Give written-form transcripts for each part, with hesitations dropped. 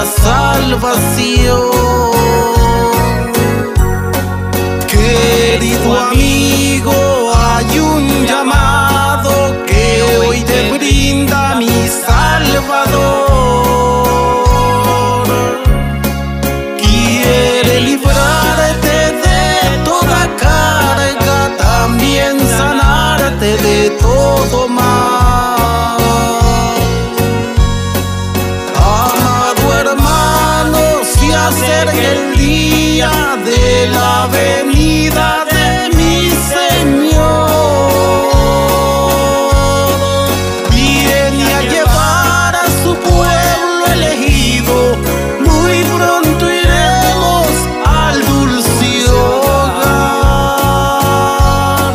salvación. Querido amigo, hay un llamado que hoy te brinda mi Salvador. Quiere librarte de toda carga, también sanarte de todo mal. Amado hermano, se acerca el día de la venida de mi Señor. Viene a llevar a su pueblo elegido, muy pronto iremos al dulce hogar.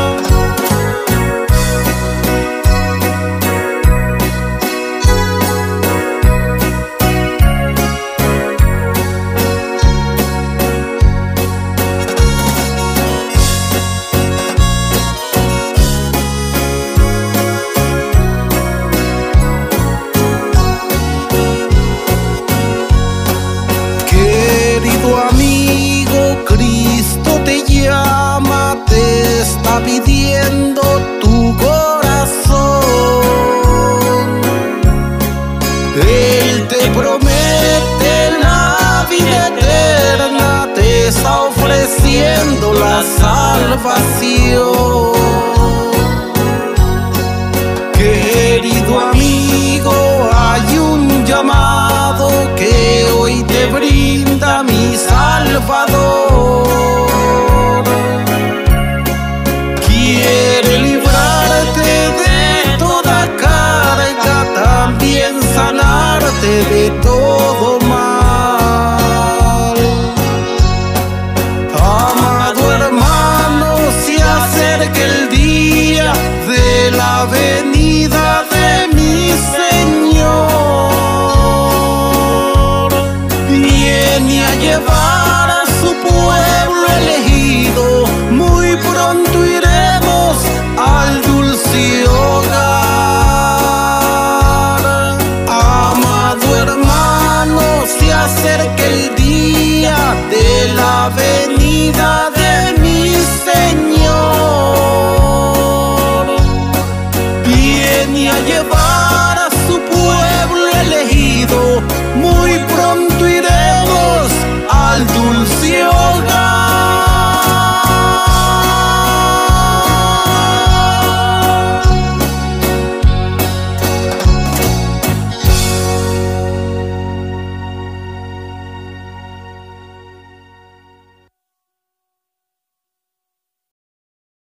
Querido amigo, Cristo te llama, te está pidiendo tu corazón. Él te promete la vida eterna, te está ofreciendo la salvación. Querido amigo, hay un llamado que hoy te brinda mi Salvador. Quiere librarte de toda carga, también sanarte de todo mal. Amado hermano, se acerca el día de la venida de mi Señor. Viene a llevar a su pueblo elegido, muy pronto iremos al dulce hogar. Amado hermano, se acerca el día de la venida de mi Señor. Viene a llevar a su pueblo elegido, muy pronto iremos